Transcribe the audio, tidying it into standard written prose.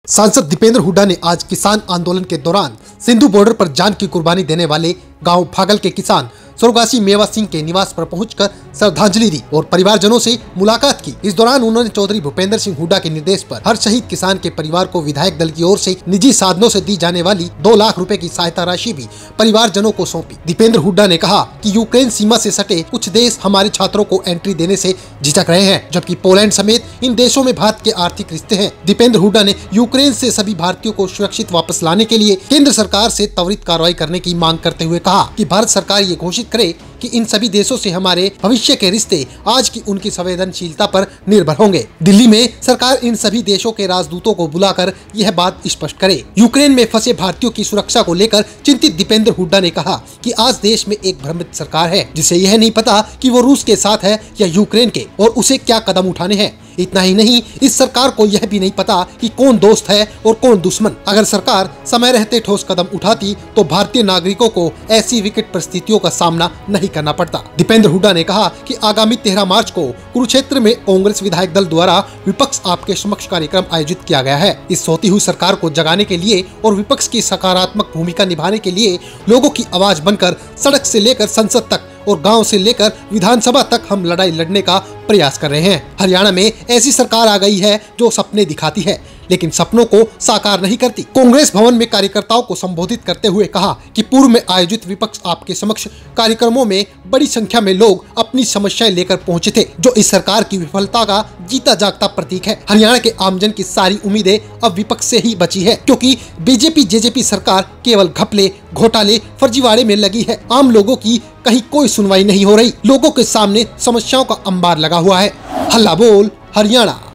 सांसद दीपेंद्र हुड्डा ने आज किसान आंदोलन के दौरान सिंधु बॉर्डर पर जान की कुर्बानी देने वाले गांव भागल के किसान स्वर्गवासी मेवा सिंह के निवास पर पहुंचकर श्रद्धांजलि दी और परिवारजनों से मुलाकात की। इस दौरान उन्होंने चौधरी भूपेंद्र सिंह हुड्डा के निर्देश पर हर शहीद किसान के परिवार को विधायक दल की ओर से निजी साधनों से दी जाने वाली 2 लाख रुपए की सहायता राशि भी परिवारजनों को सौंपी। दीपेंद्र हुड्डा ने कहा कि यूक्रेन सीमा से सटे कुछ देश हमारे छात्रों को एंट्री देने से झिझक रहे हैं, जबकि पोलैंड समेत इन देशों में भारत के आर्थिक रिश्ते हैं। दीपेंद्र हुड्डा ने यूक्रेन से सभी भारतीयों को सुरक्षित वापस लाने के लिए केंद्र सरकार से त्वरित कार्रवाई करने की मांग करते हुए कहा कि भारत सरकार ये घोषित करे कि इन सभी देशों से हमारे भविष्य के रिश्ते आज की उनकी संवेदनशीलता पर निर्भर होंगे। दिल्ली में सरकार इन सभी देशों के राजदूतों को बुलाकर यह बात स्पष्ट करे। यूक्रेन में फंसे भारतीयों की सुरक्षा को लेकर चिंतित दीपेंद्र हुड्डा ने कहा कि आज देश में एक भ्रमित सरकार है जिसे यह नहीं पता कि वो रूस के साथ है या यूक्रेन के और उसे क्या कदम उठाने हैं। इतना ही नहीं, इस सरकार को यह भी नहीं पता कि कौन दोस्त है और कौन दुश्मन। अगर सरकार समय रहते ठोस कदम उठाती तो भारतीय नागरिकों को ऐसी विकट परिस्थितियों का सामना नहीं करना पड़ता। दीपेंद्र हुड्डा ने कहा कि आगामी 13 मार्च को कुरुक्षेत्र में कांग्रेस विधायक दल द्वारा विपक्ष आपके समक्ष कार्यक्रम आयोजित किया गया है। इस सोती हुई सरकार को जगाने के लिए और विपक्ष की सकारात्मक भूमिका निभाने के लिए लोगों की आवाज बनकर सड़क से लेकर संसद तक और गांव से लेकर विधानसभा तक हम लड़ाई लड़ने का प्रयास कर रहे हैं। हरियाणा में ऐसी सरकार आ गई है जो सपने दिखाती है लेकिन सपनों को साकार नहीं करती। कांग्रेस भवन में कार्यकर्ताओं को संबोधित करते हुए कहा कि पूर्व में आयोजित विपक्ष आपके समक्ष कार्यक्रमों में बड़ी संख्या में लोग अपनी समस्याएं लेकर पहुंचे थे, जो इस सरकार की विफलता का जीता जागता प्रतीक है। हरियाणा के आमजन की सारी उम्मीदें अब विपक्ष से ही बची है, क्योंकि बीजेपी जेजेपी सरकार केवल घपले, घोटाले, फर्जीवाड़े में लगी है। आम लोगों की कहीं कोई सुनवाई नहीं हो रही। लोगों के सामने समस्याओं का अंबार लगा हुआ है। हल्ला बोल हरियाणा।